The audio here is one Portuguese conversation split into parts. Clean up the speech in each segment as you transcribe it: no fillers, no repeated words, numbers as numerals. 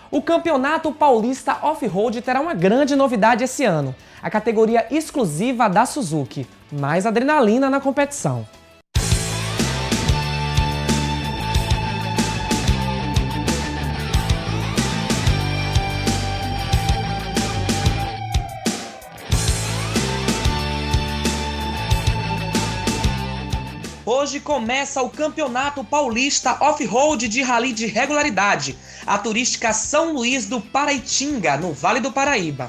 O Campeonato Paulista Off-Road terá uma grande novidade esse ano, a categoria exclusiva da Suzuki, mais adrenalina na competição. Hoje começa o Campeonato Paulista Off-Road de Rally de Regularidade, a turística São Luís do Paraitinga, no Vale do Paraíba.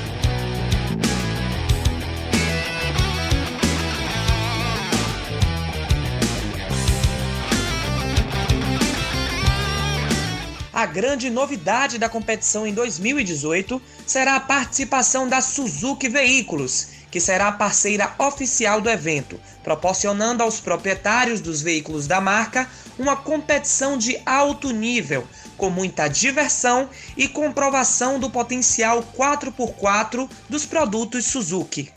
A grande novidade da competição em 2018 será a participação da Suzuki Veículos, que será a parceira oficial do evento, proporcionando aos proprietários dos veículos da marca uma competição de alto nível, com muita diversão e comprovação do potencial 4x4 dos produtos Suzuki.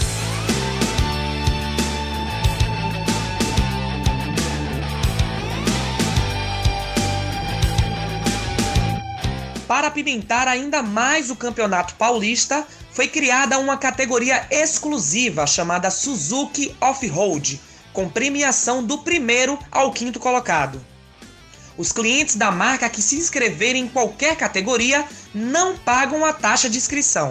Para apimentar ainda mais o Campeonato Paulista, foi criada uma categoria exclusiva chamada Suzuki Off-Road, com premiação do primeiro ao quinto colocado. Os clientes da marca que se inscreverem em qualquer categoria não pagam a taxa de inscrição.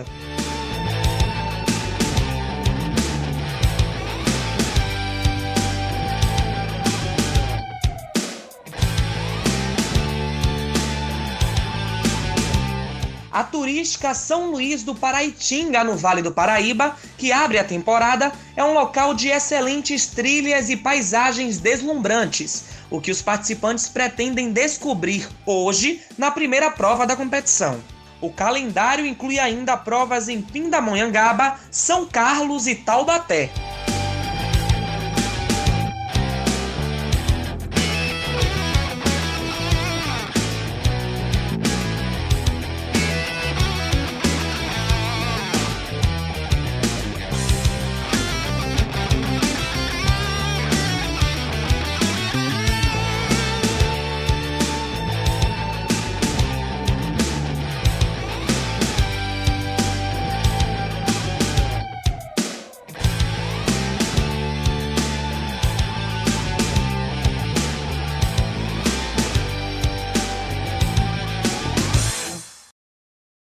A turística São Luís do Paraitinga, no Vale do Paraíba, que abre a temporada, é um local de excelentes trilhas e paisagens deslumbrantes, o que os participantes pretendem descobrir hoje na primeira prova da competição. O calendário inclui ainda provas em Pindamonhangaba, São Carlos e Taubaté.